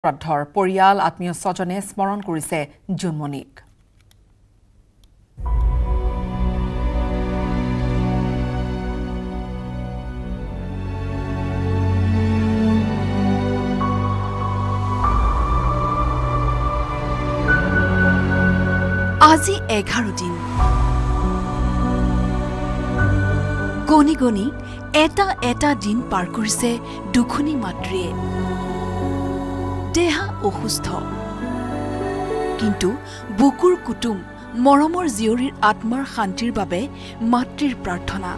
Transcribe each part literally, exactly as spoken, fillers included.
শ্ৰাদ্ধৰ পৰিয়াল আত্মীয় স্বজনে স্মৰণ কৰিছে জুনমণিক। আজি এঘাৰ দিন গণি গণি এটা এটা দিন পাৰ কৰিছে দুখনি মাতৃয়ে। দেহা অসুস্থ কিন্তু বুকুৰ কুটুম মৰমৰ জীয়ৰীৰ আত্মাৰ শান্তিৰ বাবে মাতৃৰ প্ৰাৰ্থনা।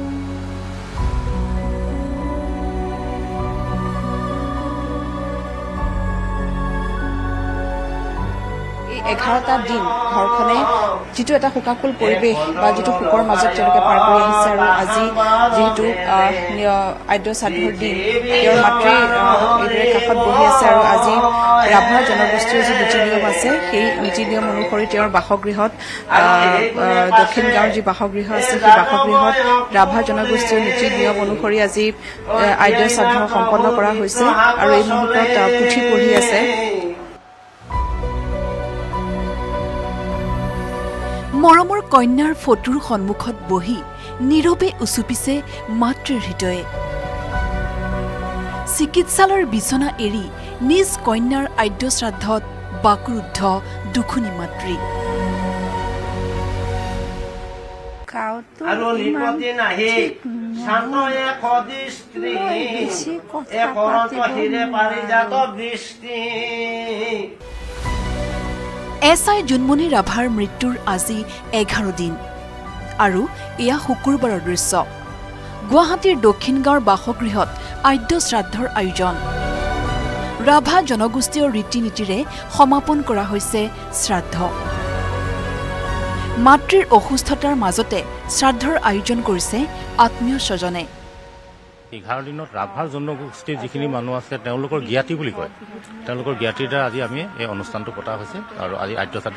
এঘাৰটা দিন ঘৰখনে যিটো এটা শোকাকুল পৰিৱেশ বা যিটো শোকৰ মাজত তেওঁলোকে পাৰ কৰি আহিছে আৰু আজি যিহেতু আদ্য শ্ৰাদ্ধৰ দিন তেওঁৰ মাতৃ এইদৰে কাষত বহি আছে আৰু আজি ৰাভা জনগোষ্ঠীৰ যি নীতি নিয়ম আছে সেই নীতি নিয়ম অনুসৰি তেওঁৰ বাসগৃহত দক্ষিণ গাঁৱৰ যি বাসগৃহ আছে সেই বাসগৃহত ৰাভা জনগোষ্ঠীৰ নীতি নিয়ম অনুসৰি আজি আদ্য শ্ৰাদ্ধ সম্পন্ন কৰা হৈছে আৰু এই মুহূৰ্তত পুথি পঢ়ি আছে। মৰমৰ কন্যাৰ ফটোৰ সন্মুখত বহি নীৰৱে উচুপিছে মাতৃৰ হৃদয়ে। চিকিৎসালয়ৰ বিছনা এৰি নিজ কন্যাৰ আদ্য শ্ৰাদ্ধত বাকৰুদ্ধ দুখনি মাতৃ। এছ আই জুনমনি ৰাভাৰ মৃত্যুৰ আজি এঘাৰ দিন আৰু এয়া শুকুৰবাৰৰ দৃশ্য। গুৱাহাটীৰ দক্ষিণ গাঁৱৰ বাসগৃহত আদ্য শ্ৰাদ্ধৰ আয়োজন। ৰাভা জনগোষ্ঠীয় ৰীতি নীতিৰে সমাপন কৰা হৈছে শ্ৰাদ্ধ। মাতৃৰ অসুস্থতাৰ মাজতে শ্ৰাদ্ধৰ আয়োজন কৰিছে আত্মীয় স্বজনে। এঘাৰ দিনত ৰাভাৰ জনগোষ্ঠীৰ যিখিনি মানুহ আছে তেওঁলোকৰ জ্ঞাতি বুলি কয়, তেওঁলোকৰ জ্ঞাতিৰ দ্বাৰা আজি আমি এই অনুষ্ঠানটো পতা হৈছে আৰু আজি আদ্য শ্ৰাদ্ধ।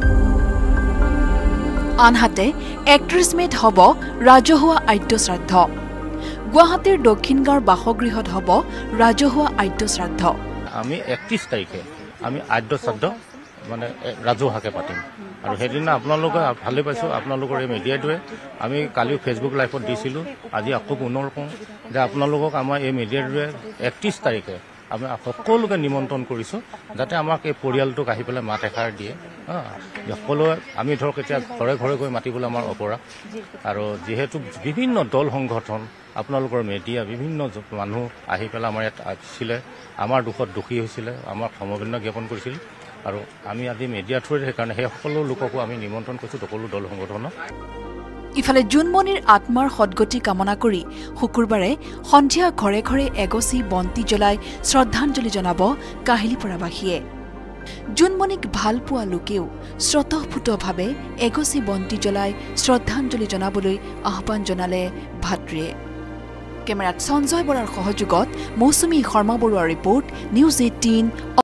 আনহাতে একত্ৰিশ মে'ত হ'ব ৰাজহুৱা আদ্য শ্ৰাদ্ধ। গুৱাহাটীৰ দক্ষিণ গাঁৱৰ বাসগৃহত হ'ব ৰাজহুৱা আদ্য শ্ৰাদ্ধ। আমি একত্ৰিশ তাৰিখে আমি আদ্য শ্ৰাদ্ধ মানে ৰাজহুৱাকৈ পাতিম আৰু সেইদিনা আপোনালোকে ভালেই পাইছোঁ, আপোনালোকৰ এই মিডিয়াটোৱে আমি কালিও ফেচবুক লাইভত দিছিলোঁ, আজি আকৌ পুনৰ কওঁ যে আপোনালোকক আমাৰ এই মিডিয়াটোৱে একত্ৰিছ তাৰিখে আমি সকলোকে নিমন্ত্ৰণ কৰিছোঁ যাতে আমাক এই পৰিয়ালটোক আহি পেলাই মাত এষাৰ দিয়ে। সকলোৱে আমি ধৰক এতিয়া ঘৰে ঘৰে গৈ মাতিবলৈ আমাৰ অপৰাধ আৰু যিহেতু বিভিন্ন দল সংগঠন আপোনালোকৰ মিডিয়া বিভিন্ন মানুহ আহি পেলাই আমাৰ ইয়াত আহিছিলে, আমাৰ দুখত দুখী হৈছিলে, আমাক সমবেদনা জ্ঞাপন কৰিছিল আৰু আমি আজি মিডিয়া থ্ৰুৰে সেইকাৰণে সেই সকলো লোককো আমি নিমন্ত্ৰণ কৰিছোঁ, সকলো দল সংগঠনক। ইফালে জুনমনিৰ আত্মাৰ সদগতি কামনা কৰি শুকুৰবাৰে সন্ধিয়া ঘৰে ঘৰে এগছি বন্তি জ্বলাই শ্ৰদ্ধাঞ্জলি জনাব কাহিলীপৰাবাসীয়ে। জুনমনিক ভাল পোৱা লোকেও স্বতঃফুতভাৱে এগছি বন্তি জ্বলাই শ্ৰদ্ধাঞ্জলি জনাবলৈ আহ্বান জনালে ভাতৃয়ে। কেমেৰাত সঞ্জয় বৰাৰ সহযোগত মৌচুমী শৰ্মা বৰুৱাৰ ৰিপৰ্ট, নিউজ এইটিন।